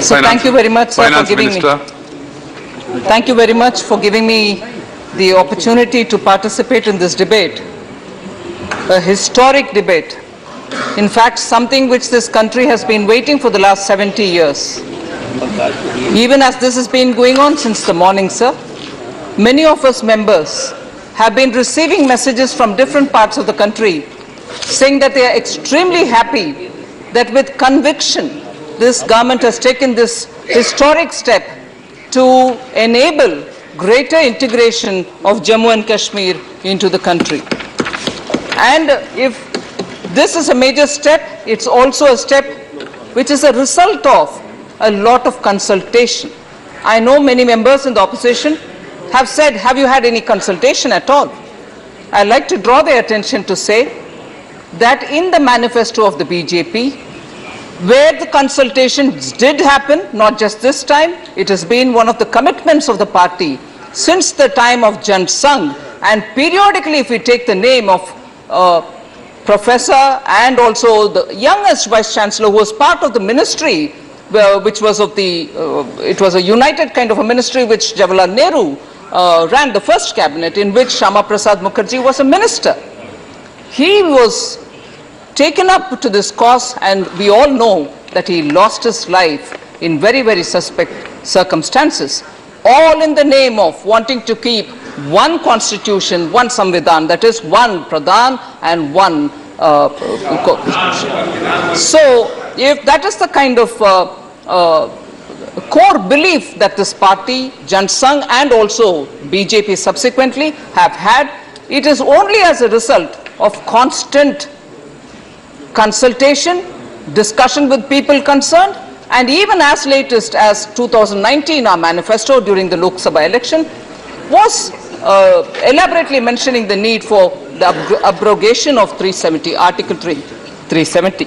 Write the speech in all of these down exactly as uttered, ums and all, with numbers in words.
So Finance, thank you very much, sir, Finance for giving Minister. me. Thank you very much for giving me the opportunity to participate in this debate, a historic debate. In fact, something which this country has been waiting for the last seventy years. Even as this has been going on since the morning, sir, many of us members have been receiving messages from different parts of the country saying that they are extremely happy that with conviction this government has taken this historic step to enable greater integration of Jammu and Kashmir into the country. And if this is a major step, it's also a step which is a result of a lot of consultation. I know many members in the opposition have said, have you had any consultation at all? I'd like to draw their attention to say that in the manifesto of the B J P, where the consultations did happen, not just this time, it has been one of the commitments of the party since the time of Jan Sangh, and periodically if we take the name of uh, Professor and also the youngest Vice Chancellor who was part of the ministry, uh, which was of the, uh, it was a united kind of a ministry which Jawaharlal Nehru uh, ran the first cabinet, in which Shyama Prasad Mukherjee was a minister. He was taken up to this cause, and we all know that he lost his life in very, very suspect circumstances, all in the name of wanting to keep one constitution, one Samvidhan, that is one Pradhan and one uh, constitution. So, if that is the kind of uh, uh, core belief that this party, Jan Sangh and also B J P subsequently have had, it is only as a result of constant consultation, discussion with people concerned, and even as latest as two thousand nineteen, our manifesto during the Lok Sabha election was uh, elaborately mentioning the need for the ab abrogation of three seventy, Article three seventy.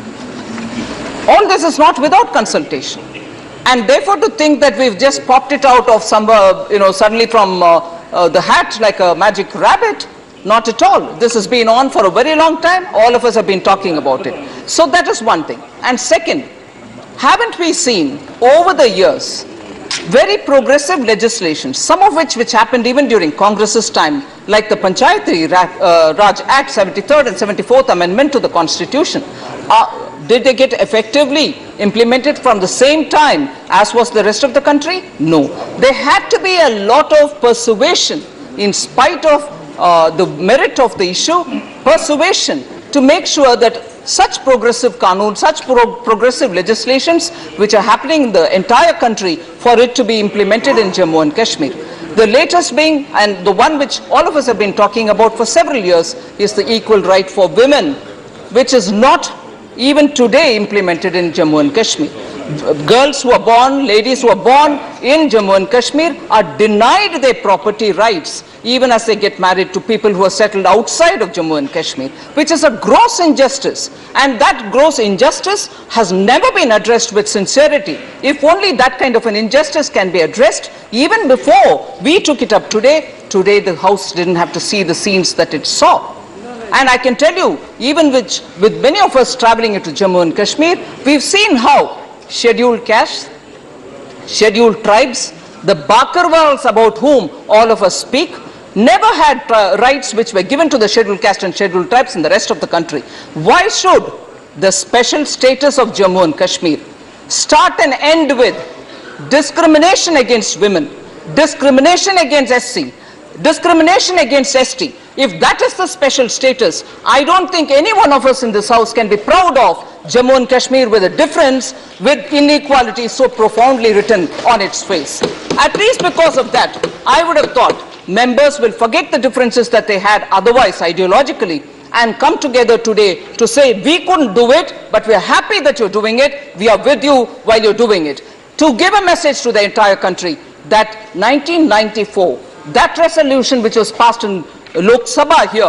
All this is not without consultation, and therefore to think that we've just popped it out of somewhere, you know, suddenly from uh, uh, the hat like a magic rabbit, not at all. This has been on for a very long time. All of us have been talking about it. So that is one thing. And second, haven't we seen over the years very progressive legislation, some of which which happened even during Congress's time, like the Panchayati Raj Act, seventy-third and seventy-fourth Amendment to the Constitution? Uh, did they get effectively implemented from the same time as was the rest of the country? No. There had to be a lot of persuasion in spite of Uh, the merit of the issue, persuasion, to make sure that such progressive qanun, such pro progressive legislations which are happening in the entire country, for it to be implemented in Jammu and Kashmir. The latest being, and the one which all of us have been talking about for several years, is the equal right for women, which is not even today implemented in Jammu and Kashmir. Girls who are born, ladies who are born in Jammu and Kashmir are denied their property rights even as they get married to people who are settled outside of Jammu and Kashmir, which is a gross injustice. And that gross injustice has never been addressed with sincerity. If only that kind of an injustice can be addressed even before we took it up today, today the House didn't have to see the scenes that it saw. And I can tell you, even with, with many of us traveling into Jammu and Kashmir, we've seen how scheduled castes, scheduled tribes, the Bakarwals about whom all of us speak, never had uh, rights which were given to the scheduled caste and scheduled tribes in the rest of the country. Why should the special status of Jammu and Kashmir start and end with discrimination against women, discrimination against S C, discrimination against S T? If that is the special status, I don't think any one of us in this House can be proud of Jammu and Kashmir with a difference, with inequality so profoundly written on its face. At least because of that, I would have thought members will forget the differences that they had otherwise ideologically and come together today to say, we couldn't do it, but we are happy that you're doing it. We are with you while you're doing it. To give a message to the entire country that nineteen ninety-four, that resolution which was passed in Lok Sabha here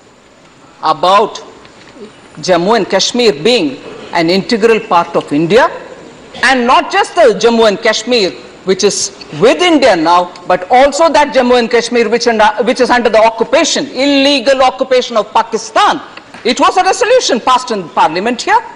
about Jammu and Kashmir being an integral part of India, and not just the Jammu and Kashmir which is with India now, but also that Jammu and Kashmir which, under, which is under the occupation, illegal occupation of Pakistan. It was a resolution passed in Parliament here,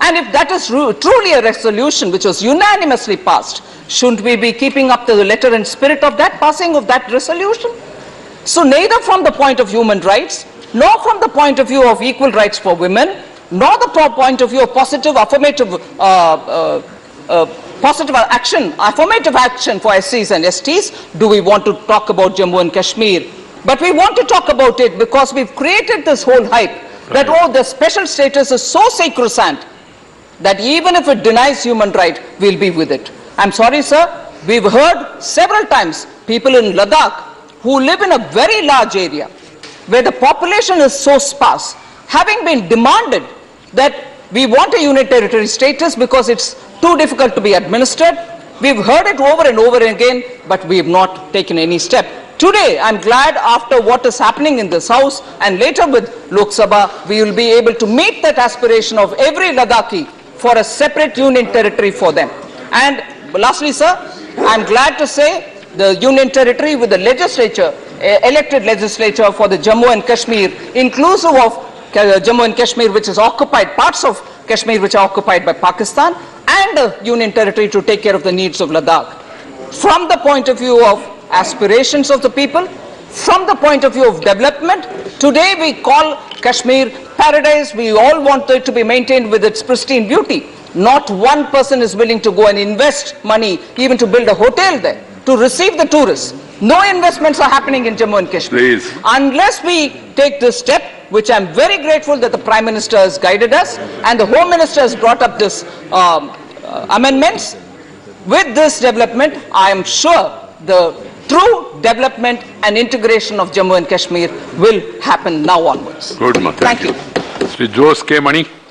And if that is truly a resolution which was unanimously passed, shouldn't we be keeping up to the letter and spirit of that passing of that resolution? So neither from the point of human rights, nor from the point of view of equal rights for women, nor the point of view of positive affirmative uh, uh, uh, positive action, affirmative action for S Cs and S Ts, do we want to talk about Jammu and Kashmir. But we want to talk about it because we've created this whole hype that, oh, the special status is so sacrosanct that even if it denies human right, we'll be with it. I'm sorry, sir, we've heard several times people in Ladakh who live in a very large area where the population is so sparse, having been demanded that we want a union territory status because it's too difficult to be administered. We've heard it over and over again, but we have not taken any step. Today, I'm glad after what is happening in this House and later with Lok Sabha, we will be able to meet that aspiration of every Ladakhi for a separate union territory for them. And lastly, sir, I'm glad to say the union territory with the legislature, uh, elected legislature for the Jammu and Kashmir, inclusive of uh, Jammu and Kashmir, which is occupied, parts of Kashmir which are occupied by Pakistan, and the union territory to take care of the needs of Ladakh. From the point of view of aspirations of the people, from the point of view of development, today we call Kashmir paradise. We all want it to be maintained with its pristine beauty. Not one person is willing to go and invest money even to build a hotel there, to receive the tourists. No investments are happening in Jammu and Kashmir. Please. Unless we take this step, which I'm very grateful that the Prime Minister has guided us and the Home Minister has brought up this um, uh, amendments. With this development, I am sure the true development and integration of Jammu and Kashmir will happen now onwards. Good, ma. Thank, Thank you. you. Mister Jose K. Mani.